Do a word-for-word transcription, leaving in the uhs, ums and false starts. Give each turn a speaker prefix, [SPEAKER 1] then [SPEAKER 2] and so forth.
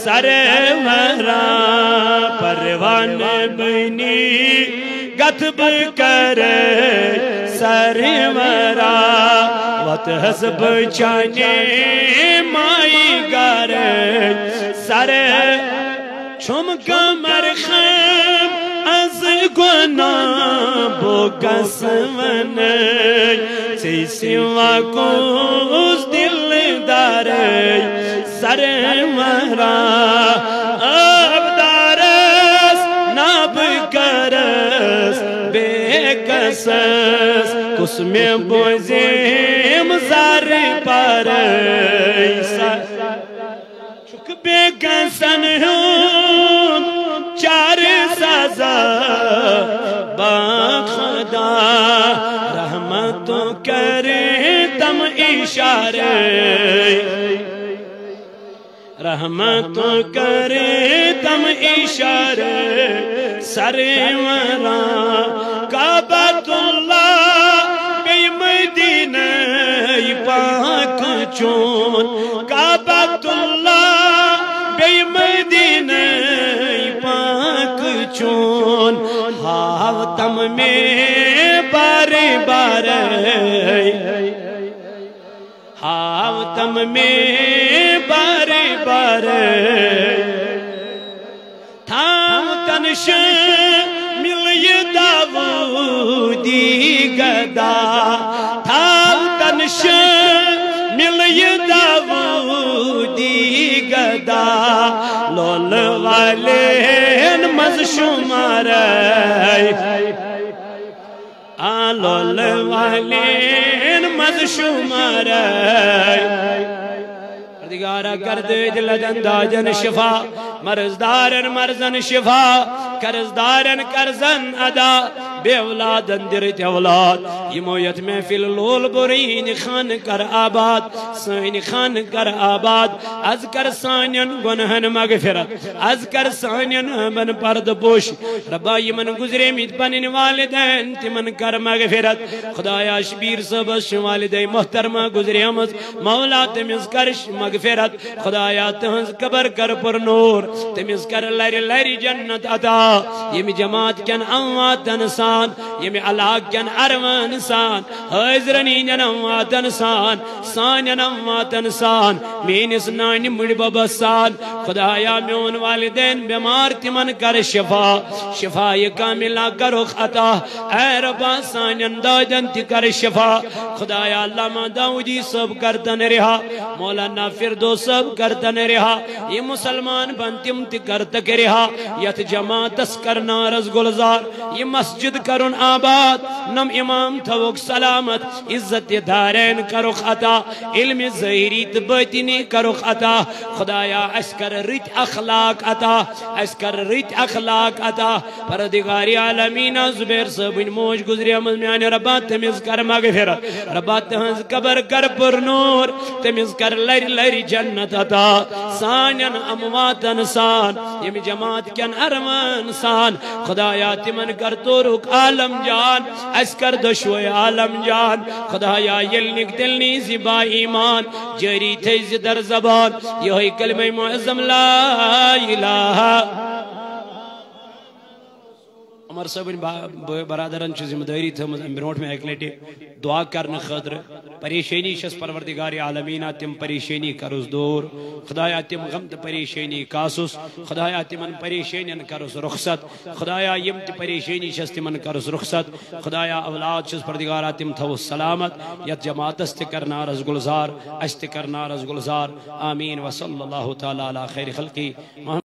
[SPEAKER 1] سرورا پروان بنی گتب کر سرورا وات حسب چانے مائی گار سر چھم کمر خم از گناہ بوکس ون سی سوا کوز دل دار سرورا اب دارس ناب کرس بے کسس کس میں بوزیم زار پر چک بے کسن ہوں چار سازا با خدا رحمتوں کرے تم اشارے رحمتوں کرے تم اشارے سرورا کعبۃ اللہ بی مدینہ پاک چون کعبۃ اللہ بی مدینہ پاک چون ہاو تم میں بار بار ہاو تم میں بار بار تھام تنش ملی داودی گدا تھام تنش ملی داودی گدا لول والین مز شمار لول والین مز شمار پردگارہ کرد دل دنداجن شفا مرزدارن مرزن شفا کرزدارن کرزن ادا بے اولادن درت اولاد یمو یتم فی اللول برین خان کر آباد سین خان کر آباد از کر سانین گنہن مغفرت از کر سانین من پرد پوش ربا یمن گزرے میت پنن والدین تمن کر مغفرت خدایا شبیر صبح والدین محترمہ گزرے ہمز مولا تمیز کرش مغفرت خدایا تہنز قبر کر پر نور تمیز کر لری لری جنت عطا یمی جماعت کن اموات انسان یمی علاق کن اروان انسان حضرنین اموات انسان سان اموات انسان مینس نانی مڑ بابا سان خدایا میون والدین بیمار تمن کر شفا شفا یہ کاملہ کرو عطا اے ربا سانین دادن تی کر شفا خدایا علامہ داودی سب کردن رہا مولانا فردو سب کردن رہا یہ مسلمان بنتم تی کرتک رہا یت جماعت اس کرنا رز گلزار یہ مسجد کرن آباد نم امام تھوک سلامت عزت دارین کرو عطا علم ظاہری باطنی کرو عطا خدایا اس کر رت اخلاق عطا اس کر رت اخلاق عطا پردگاری عالمین زبیر صبن موج گزری امز میان ربا تمیز کر مغفرت ربا تہنز قبر کر پر نور تمیز کر لری لری جنت عطا سانین اموات انسان یمی جماعت کن ارمان سان خدایا تمن کر تو رک عالم جان اس کر دشوی عالم جان خدایا یلنک دلنی زبا ایمان جری تیز در زبان یہی کلمہ معظم لا الہ عمر صاحب برادران چھ ذمہ داری تھا برونٹ میں ایک لیٹے دعا کرنا خاطر پریشانی شس پروردگار عالمین تم پریشانی کرس دور خدایا تم غم تہ پریشانی کاسس خدایا تمن پریشانین کرس رخصت خدایا یم تہ پریشانی شس تمن کرس رخصت خدایا اولاد شس پروردگار تم تھو سلامت یت جماعت است کرنا رز گلزار است کرنا رز گلزار آمین وصلی اللہ تعالی علی خیر خلقی